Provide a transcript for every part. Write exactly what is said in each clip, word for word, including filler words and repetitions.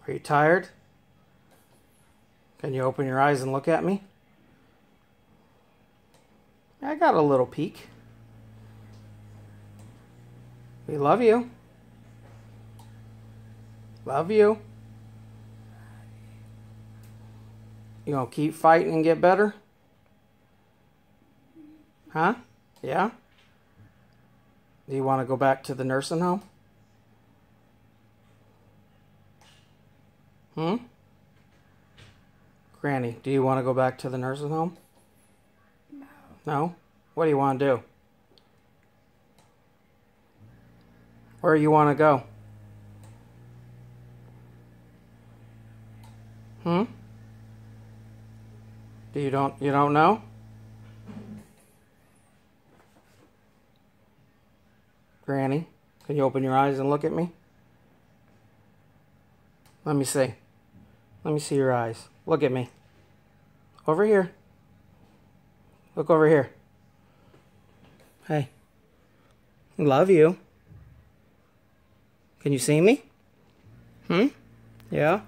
Are you tired? Can you open your eyes and look at me? I got a little peek. We love you. Love you. You gonna keep fighting and get better? Huh? Yeah? Do you want to go back to the nursing home? Hmm? Granny, do you want to go back to the nursing home? No. No? What do you want to do? Where you want to go? Hmm? Do you don't you don't know? Granny, can you open your eyes and look at me? Let me see. Let me see your eyes. Look at me. Over here. Look over here. Hey. Love you. Can you see me? Hmm? Yeah?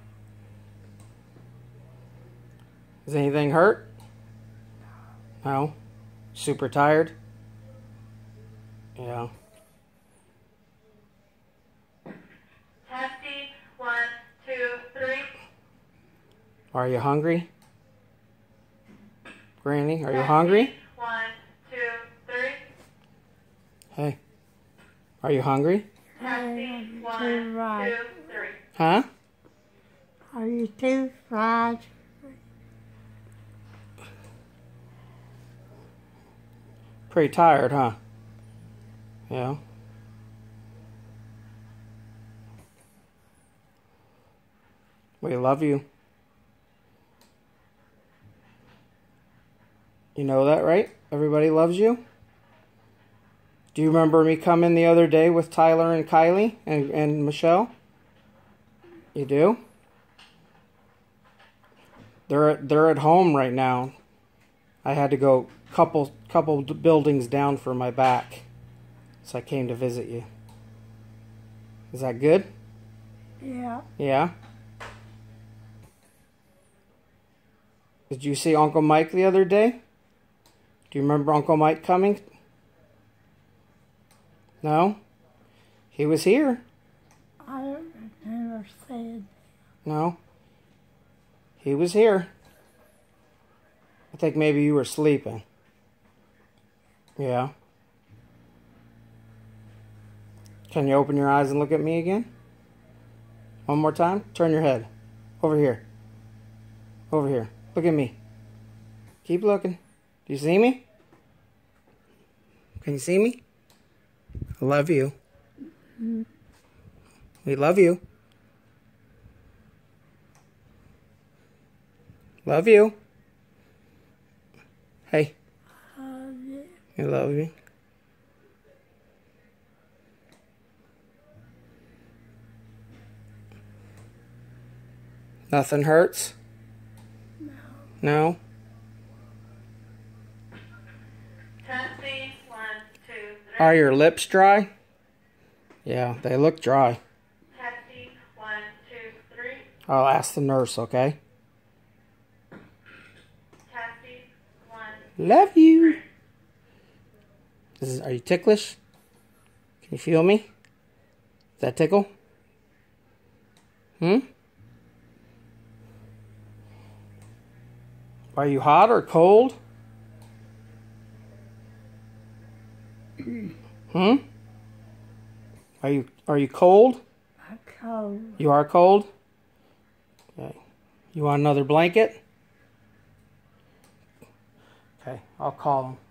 Does anything hurt? No? Super tired? Yeah. Testing, one, two, three. Are you hungry? Granny, are you Testing, hungry? One, two, three. Hey. Are you hungry? Testing, one, too right. two, three. Huh? Are you too fried? Pretty tired, huh? Yeah. We love you. You know that, right? Everybody loves you? Do you remember me coming the other day with Tyler and Kylie and, and Michelle? You do? They're they're at home right now. I had to go couple couple buildings down for my back, so I came to visit you. Is that good? Yeah. Yeah. Did you see Uncle Mike the other day? Do you remember Uncle Mike coming? No? He was here. I don't never said. No? He was here. I think maybe you were sleeping. Yeah. Can you open your eyes and look at me again? One more time. Turn your head. Over here. Over here. Look at me. Keep looking. Do you see me? Can you see me? I love you. Mm-hmm. We love you. Love you. Hey. Uh, yeah. I love you. Nothing hurts? No. No? Testing, one, two, three. Are your lips dry? Yeah, they look dry. Testing, one, two, three. I'll ask the nurse, okay? Testing, one. Love you. This is, are you ticklish? Can you feel me? Does that tickle? Hmm? Are you hot or cold? Hmm? Are you are you cold? I'm cold. You are cold? Okay. You want another blanket? Okay, I'll call him.